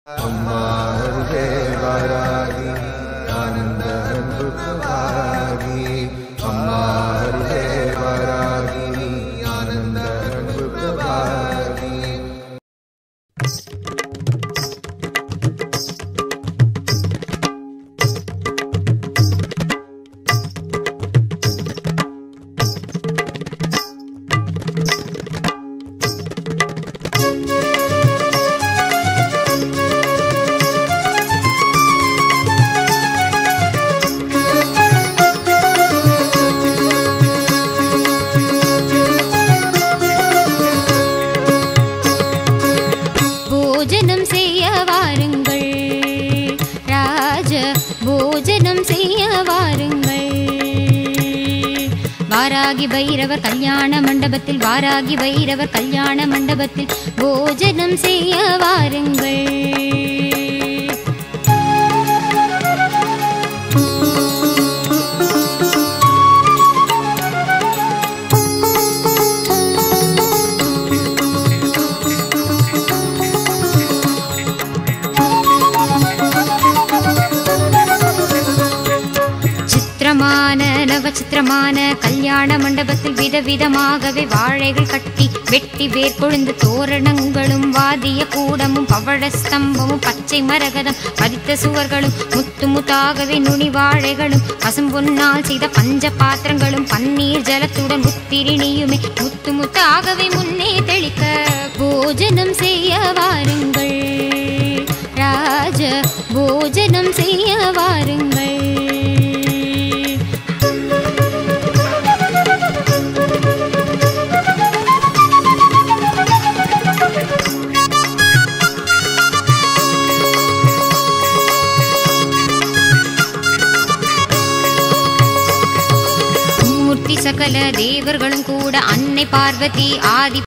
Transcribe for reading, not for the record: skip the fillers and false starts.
அம்மா அருகே வாராகி ஆனந்த அன்பு பிரபாகி. அம்மா அருகே வாராகி ஆனந்த அன்பு பிரபாகி. भोजनं செய்ய வாருங்கள் ராஜ भोजनं செய்ய வாருங்கள். வாராகி பைரவர் கல்யாண மண்டபத்தில் வாராகி பைரவர் கல்யாண மண்டபத்தில் भोजनं செய்ய வாருங்கள். நவச்சித்திரமான கல்யாண மண்டபத்தில் விதவிதமாகவே வாழைகள் கட்டி வெட்டி வேர்கொழுந்து தோரணங்களும் வாதிய கூடமும் பவழ ஸ்தம்பமும் பச்சை மரகதம் பதித்த சுவர்களும் முத்து முத்தாகவே நுனி வாழைகளும் பசும்பொன்னால் செய்த பஞ்ச பாத்திரங்களும் பன்னீர் ஜலத்துடன் முத்திரிணியுமே முத்து முத்தாகவே முன்னே தெளிக்க போஜனம் செய்ய வாருங்கள் ராஜ போஜனம் செய்ய வாருங்கள். சகல தேவர்களும் கூட அன்னை பார்வதி ஆதி